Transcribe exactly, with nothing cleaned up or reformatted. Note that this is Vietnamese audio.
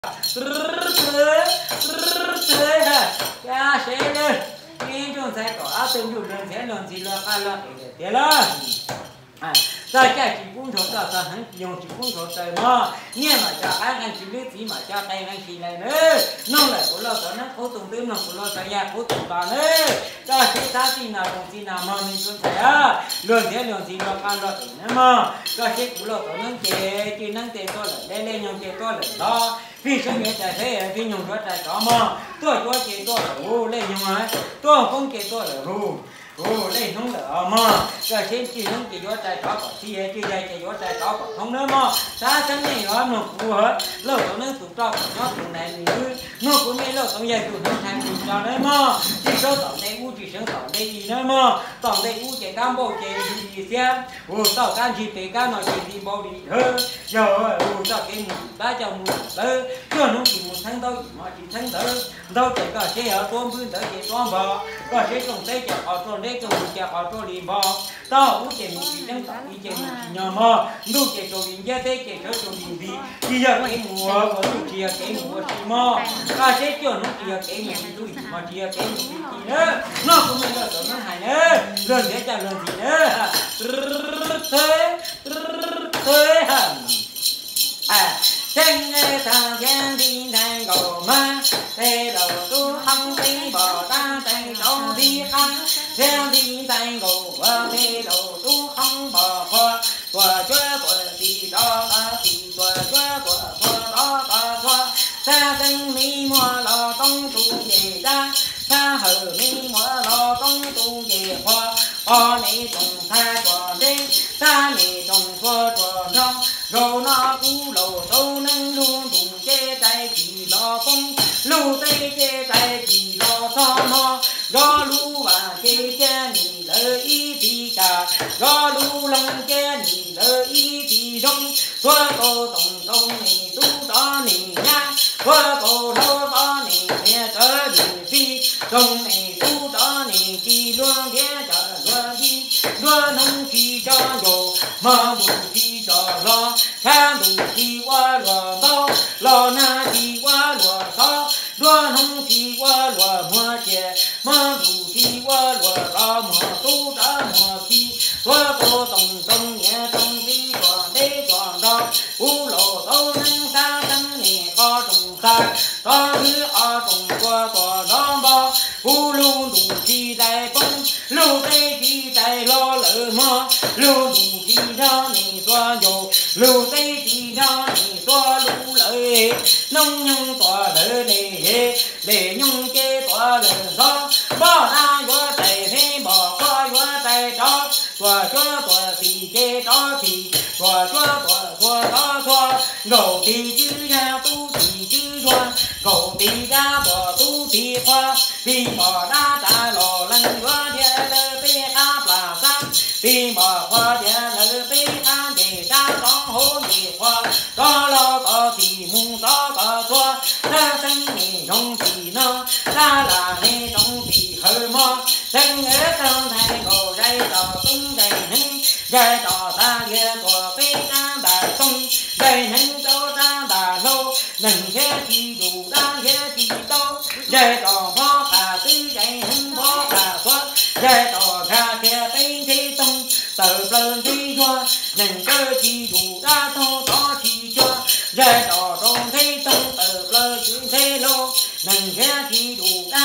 thế ha ya sẽ lên nên chúng sẽ có áp dụng dùng lên sẽ lần gì là khai là để thế là à tại cái chỉ cũng thuộc là ta hắn dùng chỉ cũng thuộc tại mà nhưng mà cho anh anh chỉ biết gì mà cho tay anh chỉ này nữa nó lại của lo nó cố tụng tư nó của lo tại nhà cố tụng bà nữa cho thế ta thì nào cũng thì nào mà mình cũng thấy à luôn thế luôn thì lo khai lo nữa mà cho thế của lo nó chế chỉ năng chế tôi là đây đây nhung chế tôi là đó vì sao người ta thế vì nhung tôi tại đó mà tôi tôi chế tôi là ô lên nhung ấy tôi không chế tôi là ô ô lên không là mà cái trên chỉ không chỉ có trái đó thì chỉ đây chỉ có trái đó không nữa mà ta chân này nó nó phù hợp lâu tao nó tụt trâu nó tụt này nữa nó cũng mấy lâu tao dạy tụt nó thành tụt trâu đấy mà chỉ số tao đây u chỉ số tao đây gì nữa mà tao đây u chỉ cam bao chỉ gì xem ô tao cam chỉ để cam nói chỉ bao đi hơn rồi ô tao cái một ba trăm một tơ cho nó chỉ một tháng đâu mà chỉ tháng tơ đâu chỉ có xe ở toan phương tới chỉ toan bò có xe trồng xe chở họ trồng đấy trồng chở họ trồng đi bò tao u chỉ một chỉ tháng tao chỉ một chỉ nhỏ mà nu chỉ trồng đi giá thế chỉ trồng trồng đi đi bây giờ cái mùa có nu chỉ cái mùa chỉ mà có xe cho nó chỉ cái mùa chỉ đuổi mà chỉ cái mùa chỉ nữa nó cũngไม่được nó hay nữa lần thế chả lần gì nữa thế thế hả à Thanh thằng gian đi thành cầu ma thế đầu tu hăng tây bỏ ta thành đầu đi hăng theo đi thành cầu qua thế đầu tu hăng bỏ qua qua qua qua đi đó ta đi qua qua qua qua đó ta qua ta sinh mi mua lò công tu về ta ta hờ mi mua lò công tu về qua o này trồng tha quả đê ta này trồng qua quả rau rồi nó cú lầu đâu nâng luôn đùng chê tay chỉ lo phong lưu tay chê tay chỉ lo so mo do lu và chê chê nì lợi ý thì cả do lu lông chê nì lợi ý thì rong qua cô tổng tổng nì tu đó nì nha qua cô đâu đó nì nghe cỡ nì phi trong nì tu đó nì chỉ luôn ghé chờ luôn đi luôn nông chỉ cho dù mà đủ chỉ cho lo cha đủ chỉ qua lúa bao lo na chỉ qua lúa sao lúa nông chỉ qua lúa mùa chè mà đủ chỉ qua lúa lo mùa tu đã mùa khi qua cô tổng tổng nhẹ trong đi còn đây còn đó u lộ đâu nâng xa thân nè có trồng xa có thứ ở trồng qua còn đó bao u luôn đủ chỉ đại phong lưu tây chỉ đại lo lỡ mơ lưu đủ chỉ đó nè xoa dầu lưu tây chỉ đó nè xoa lưu lợi nông nhung tỏa lỡ để để nhung kê tỏa lỡ gió bỏ ra gió tay thế bỏ qua gió tay đó tỏa gió tỏa thì kê đó thì tỏa gió tỏa tỏa đó tỏa gầu thì chữ ra tu thì chữ xoa gầu thì ra tỏa tu thì khoa thì bỏ ra trả lò lăng gió địa lỡ bê áp là sao thì bỏ khoa địa lỡ bê áp để ra con hôn thì khoa có lo có thì mùng có có xoa ra xanh thì không thì nó ra là nè trong thì hơi mò xanh ở trong thành cổ dây tỏ tung đầy hứng dây tỏ ta ghé của bê ta bà tung dây hứng cho ta bà lô nâng ghé thì đủ ta ghé thì đâu dây tỏ phó bà tư dây hứng phó bà xoa dây tỏ ra kia tây thi tung tờ plơn thi xoa nâng cơ thì đủ ta thô to thì cho dây tỏ trông thấy tung tờ plơn chữ thế lô nâng ghé thì đủ ta